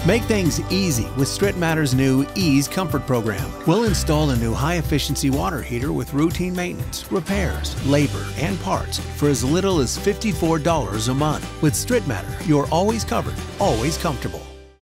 Make things easy with Strittmatter's new Ease Comfort Program. We'll install a new high-efficiency water heater with routine maintenance, repairs, labor, and parts for as little as $54 a month. With Strittmatter, you're always covered, always comfortable.